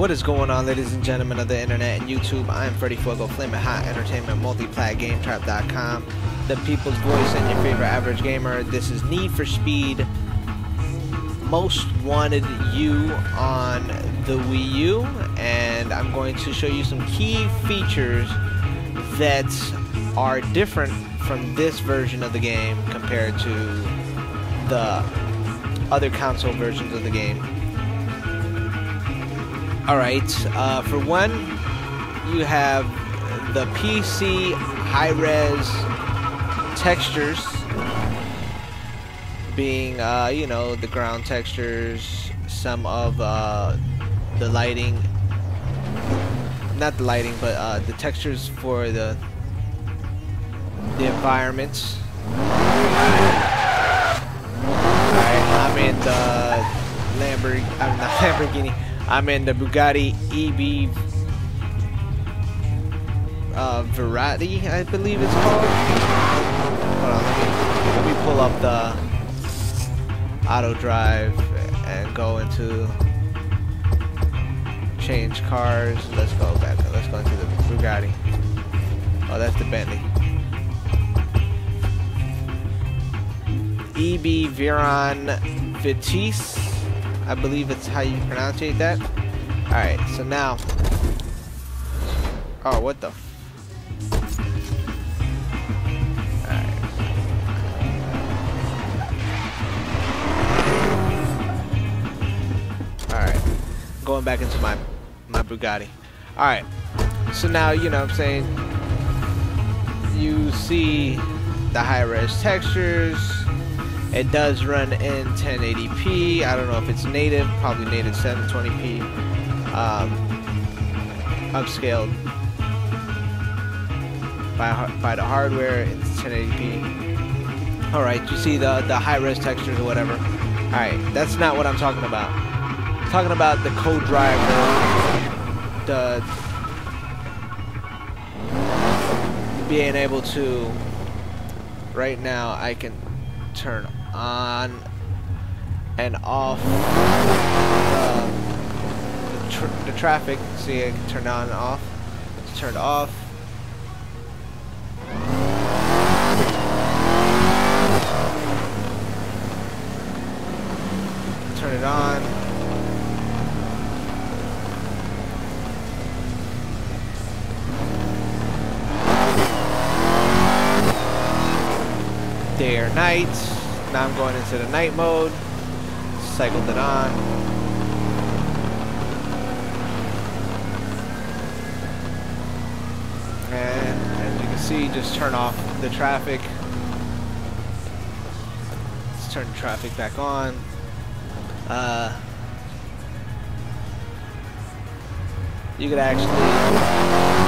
What is going on, ladies and gentlemen of the internet and YouTube? I'm FredEFuego, Flamin' Hot Entertainment, Multiplat, GameTrap.com, the people's voice and your favorite average gamer. This is Need for Speed Most Wanted U on the Wii U, and I'm going to show you some key features that are different from this version of the game compared to the other console versions of the game. Alright, for one, you have the PC high-res textures being, you know, the ground textures, some of the lighting, not the lighting, but the textures for the environments. Alright, I'm in the Lamborghini. I'm in the Bugatti EB Variety, I believe it's called. Hold on, let me pull up the auto drive and go into change cars. Let's go back. Let's go into the Bugatti. Oh, that's the Bentley. EB Veyron Vitesse, I believe it's how you pronounce that. Alright, so now. Oh, what the? Alright. Alright. Going back into my Bugatti. Alright. So now, you know what I'm saying, you see the high-res textures. It does run in 1080p. I don't know if it's native, probably native 720p. Upscaled by the hardware, it's 1080p. Alright, you see the high-res textures or whatever. Alright, that's not what I'm talking about. I'm talking about the co-driver, the being able to, right now I can turn on and off the traffic. See, I can turn on and off. It's turned off. Turn it on. Day or night. Now I'm going into the night mode. Cycled it on. And as you can see, just turn off the traffic. Let's turn the traffic back on. You could actually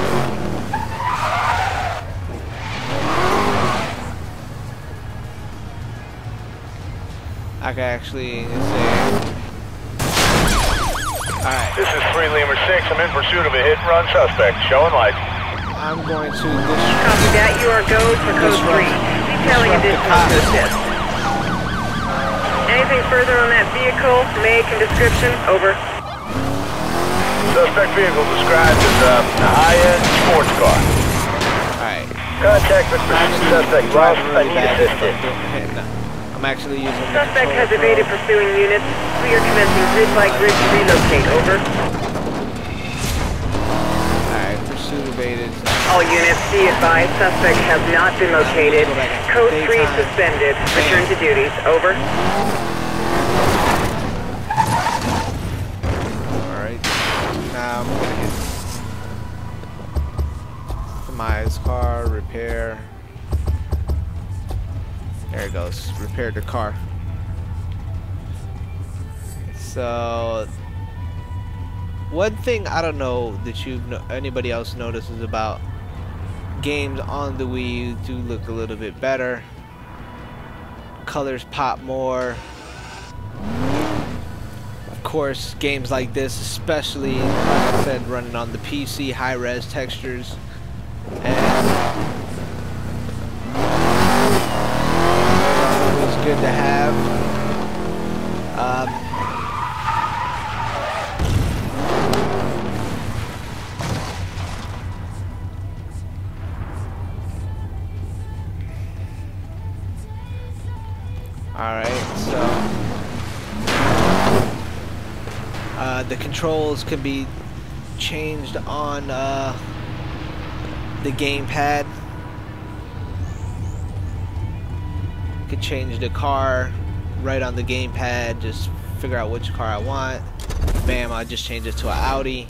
I can actually say, alright. This is 3 Lemur 6. I'm in pursuit of a hit-and-run suspect. Showing light. I'm going to Copy that. You are go for code 3. Detailing additional to assist. Anything further on that vehicle? Make and description? Over. Suspect vehicle described as a high-end sports car. Alright. Contact with pursuit suspect lost. I need assistance. I'm actually using the suspect has evaded pursuing units. We are commencing grid-by grid to relocate. Over. Alright, pursuit evaded. All units, be advised, suspect has not been located. Code 3 suspended. Return to duties. Over. Alright. Now I'm gonna hit customize car, repair. There it goes. Repaired the car. So, one thing I don't know that anybody else notices about games on the Wii U do look a little bit better. Colors pop more. Of course, games like this, especially, like I said, running on the PC, high-res textures, and good to have. Alright, so the controls can be changed on the gamepad. You can change the car right on the gamepad, just figure out which car I want. Bam, I just change it to an Audi.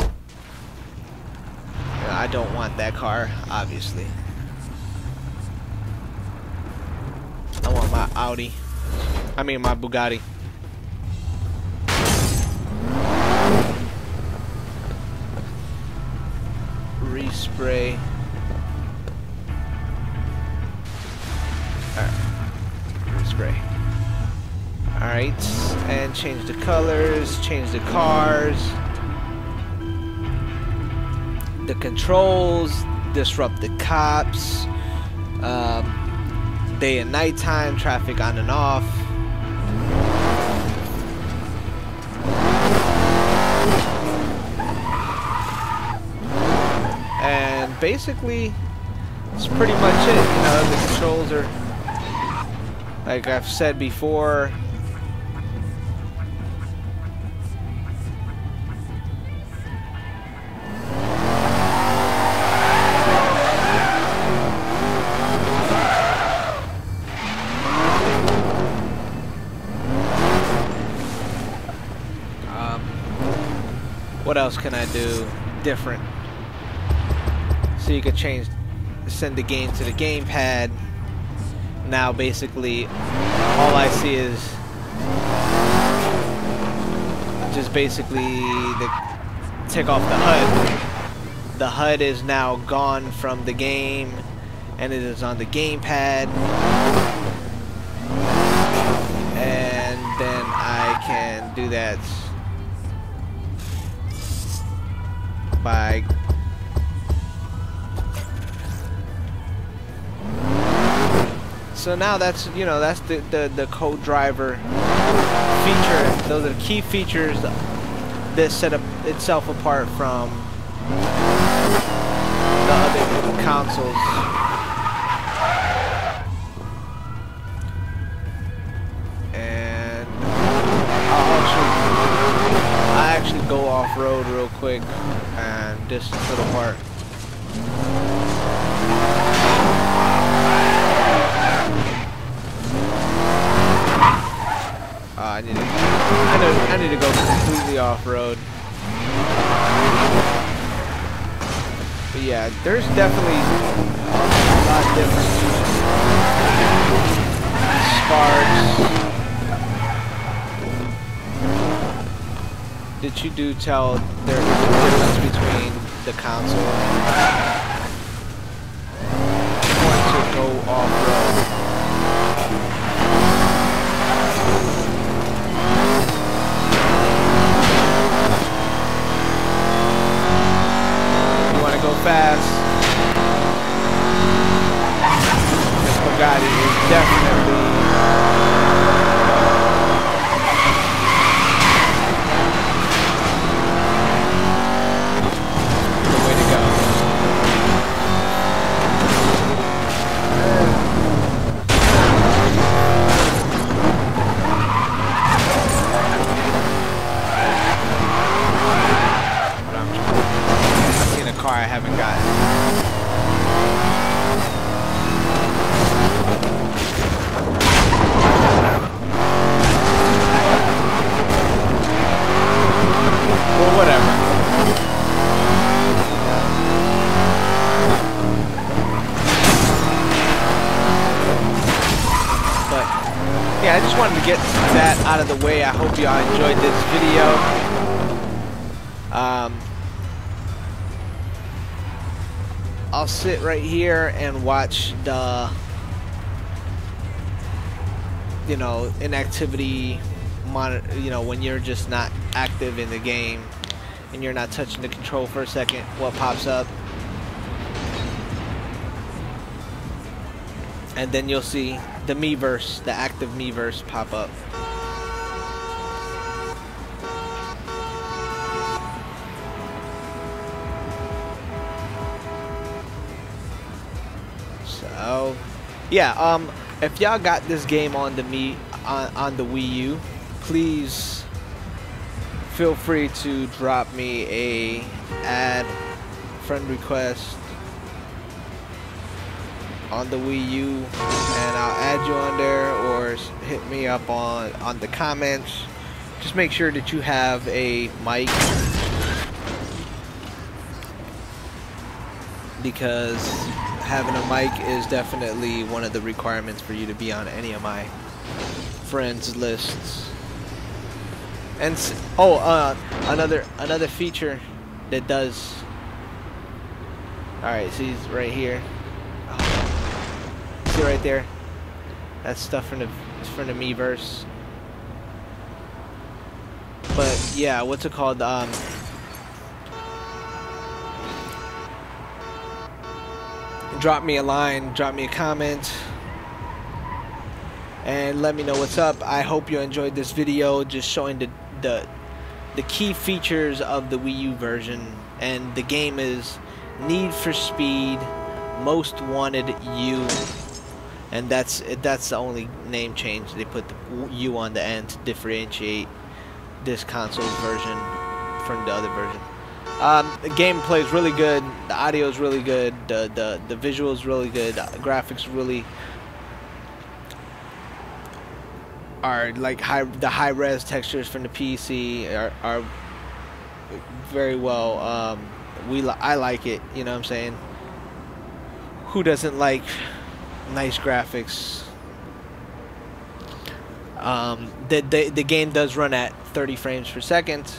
I don't want that car, obviously. I want my Audi. I mean my Bugatti. Respray. Alright. Respray. Alright. And change the colors, change the cars. The controls, disrupt the cops. Day and nighttime, traffic on and off. And basically, it's pretty much it. You know, the controls are, like I've said before, what else can I do different? So you could send the game to the gamepad. Now basically all I see is just basically take off the HUD. The HUD is now gone from the game and it is on the gamepad. And then I can do that by so now that's, you know, that's the co-driver feature. Those are the key features that set up itself apart from the other consoles. And I actually go off-road real quick and this little part. I need to go completely off-road. But yeah, there's definitely a lot different sparks. Did you do tell there's a difference between the console? I want to go off-road. Go fast. This Bugatti is definitely the way to go. Car I haven't gotten. Well, whatever. But yeah, I just wanted to get that out of the way. I hope y'all enjoyed this video. I'll sit right here and watch the, you know, inactivity monitor, you know, when you're just not active in the game and you're not touching the control for a second, what pops up. And then you'll see the Miiverse, the active Miiverse pop up. So, yeah, if y'all got this game on the on the Wii U, please feel free to drop me a friend request on the Wii U, and I'll add you on there, or hit me up on the comments. Just make sure that you have a mic, because having a mic is definitely one of the requirements for you to be on any of my friends lists. And another feature that does. All right, see right here. See right there. That's stuff from the Miiverse. But yeah, what's it called? Drop me a line, drop me a comment, and let me know what's up. I hope you enjoyed this video, just showing the key features of the Wii U version. And the game is Need for Speed Most Wanted U, and that's the only name change. They put the U on the end to differentiate this console's version from the other version. The gameplay is really good, the audio is really good, the visual is really good, the graphics really are like the high res textures from the PC are very well. I like it, you know what I'm saying? Who doesn't like nice graphics? The game does run at 30 frames per second.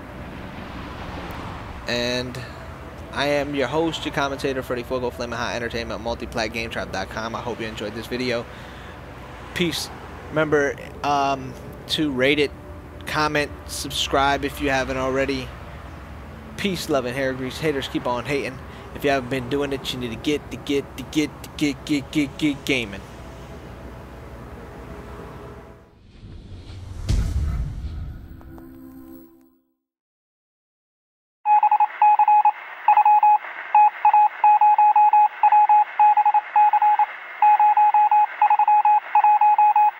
And I am your host, your commentator, FredEFuego, Flaming Hot Entertainment, multiplat gametrap.com. I hope you enjoyed this video. Peace. Remember to rate it, comment, subscribe if you haven't already. Peace, love, and hair grease. Haters, keep on hating. If you haven't been doing it, you need to get gaming.